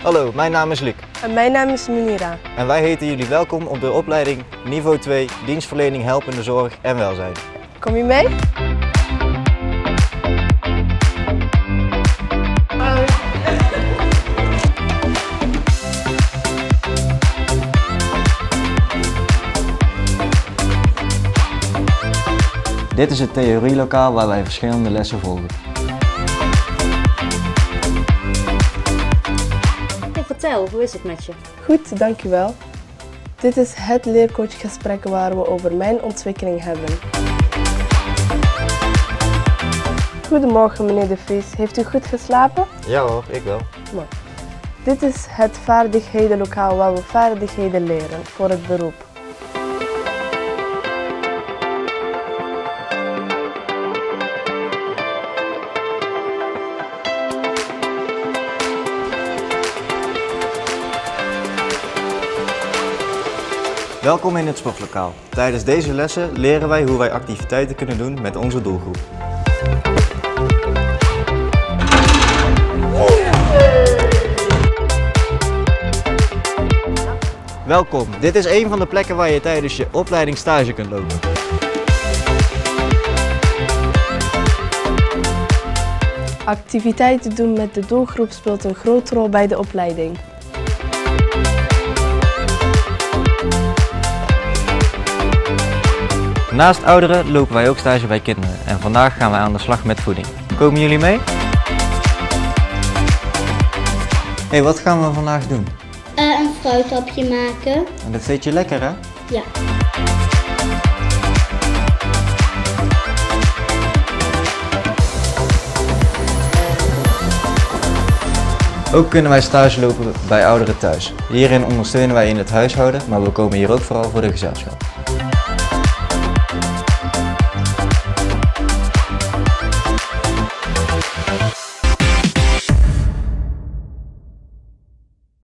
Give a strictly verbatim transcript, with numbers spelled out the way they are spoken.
Hallo, mijn naam is Luc. En mijn naam is Munira. En wij heten jullie welkom op de opleiding Niveau twee Dienstverlening Helpende Zorg en Welzijn. Kom je mee? Hoi. Dit is het theorielokaal waar wij verschillende lessen volgen. Vertel, hoe is het met je? Goed, dankjewel. Dit is het leercoachgesprek waar we over mijn ontwikkeling hebben. Goedemorgen meneer De Vries, heeft u goed geslapen? Ja hoor, ik wel. Mooi. Dit is het vaardighedenlokaal waar we vaardigheden leren voor het beroep. Welkom in het sportlokaal. Tijdens deze lessen leren wij hoe wij activiteiten kunnen doen met onze doelgroep. Welkom, dit is een van de plekken waar je tijdens je opleiding stage kunt lopen. Activiteiten doen met de doelgroep speelt een grote rol bij de opleiding. Naast ouderen lopen wij ook stage bij kinderen en vandaag gaan wij aan de slag met voeding. Komen jullie mee? Hey, wat gaan we vandaag doen? Uh, een fruithapje maken. En dat vind je lekker, hè? Ja. Ook kunnen wij stage lopen bij ouderen thuis. Hierin ondersteunen wij in het huishouden, maar we komen hier ook vooral voor de gezelschap.